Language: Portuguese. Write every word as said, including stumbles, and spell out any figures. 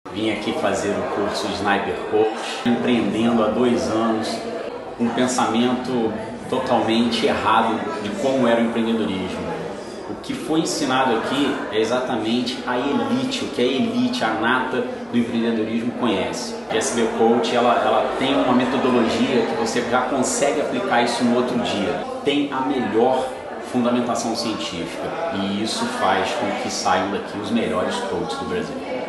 Vim aqui fazer o curso de Sniper Coach, empreendendo há dois anos, um pensamento totalmente errado de como era o empreendedorismo. O que foi ensinado aqui é exatamente a elite, o que a elite, a nata do empreendedorismo conhece. A S B Coach ela, ela tem uma metodologia que você já consegue aplicar isso no outro dia. Tem a melhor fundamentação científica e isso faz com que saiam daqui os melhores coaches do Brasil.